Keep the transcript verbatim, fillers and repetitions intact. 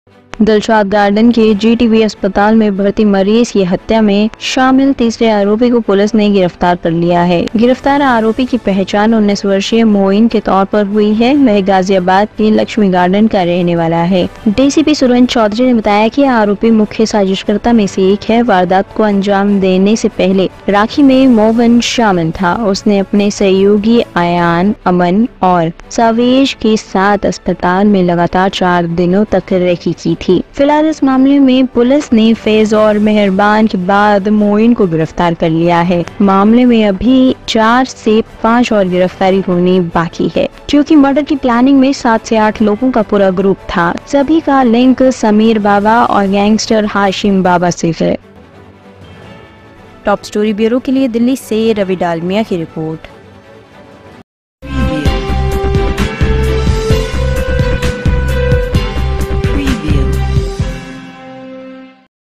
Dilshad garden के GTB अस्पताल में भर्ती मरीज की हत्या में शामिल तीसरे आरोपी को पुलिस ने गिरफ्तार कर लिया है। गिरफ्तार आरोपी की पहचान उन्नीस वर्षीय मोइन के तौर पर हुई है। वह गाजियाबाद के लक्ष्मी गार्डन का रहने वाला है। डीसीपी सुरेंद्र चौधरी ने बताया कि आरोपी मुख्य साजिशकर्ता में से एक है। वारदात को अंजाम देने से पहले राखी में मोहन शामिल था। उसने अपने सहयोगी आयान, अमन और सावेज के साथ अस्पताल में लगातार चार दिनों तक रेकी की थी। फिलहाल इस मामले में पुलिस ने फैज और मेहरबान के बाद मोइन को गिरफ्तार कर लिया है। मामले में अभी चार से पाँच और गिरफ्तारी होनी बाकी है, क्योंकि मर्डर की प्लानिंग में सात से आठ लोगों का पूरा ग्रुप था। सभी का लिंक समीर बाबा और गैंगस्टर हाशिम बाबा से है। टॉप स्टोरी ब्यूरो के लिए दिल्ली से रवि डालमिया की रिपोर्ट।